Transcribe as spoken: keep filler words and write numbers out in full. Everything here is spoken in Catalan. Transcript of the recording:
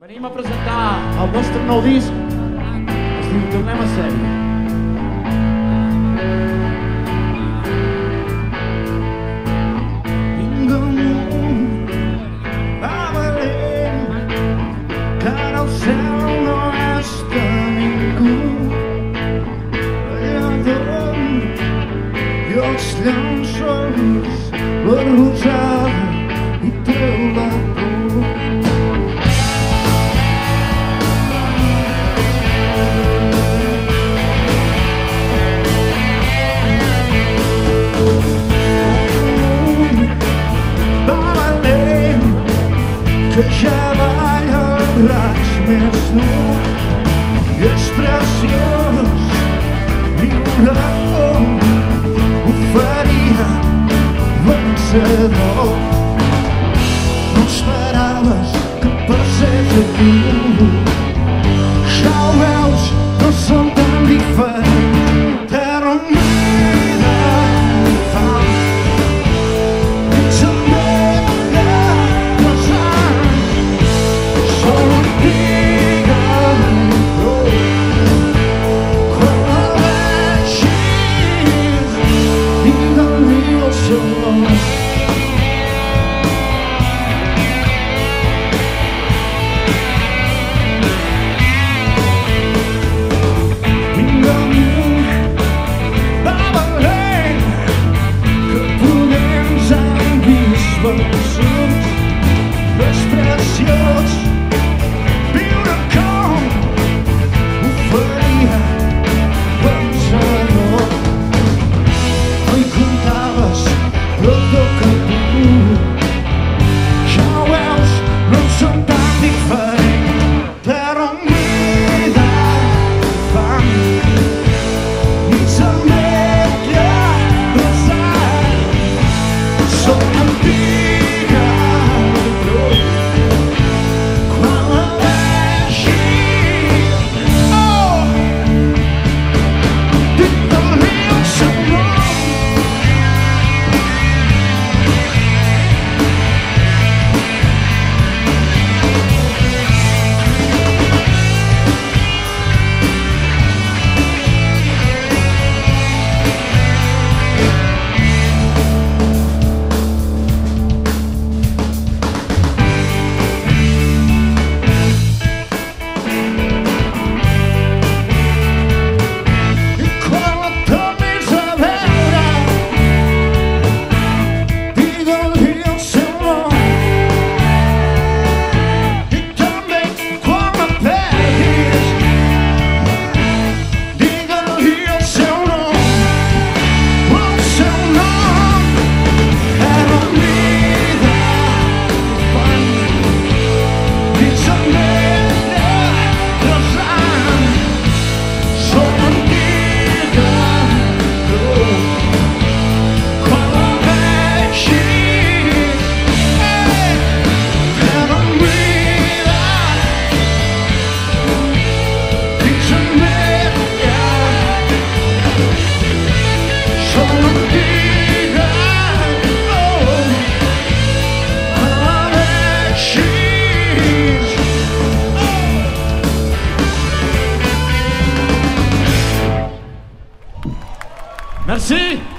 Venim a presentar el nostre nou disc, es diu Tornem a ser-hi. Vinga amunt, va valent, que ara el cel no és de ningú. Allà d'on i els llençols, la rosada i treu la por. Que ja balla el raig més dur i és preciós viure com ho faria vencedor. No esperaves que passés a tu, ja ho veus, no som tan diferents. Terra humida i fam, és preciós viure com ho faria vencedor. No hi comptaves, però toca a tu, ja ho veus, no som tan diferents. Terra humida i fam, nits d'ametlla rosat, som antics. Merci!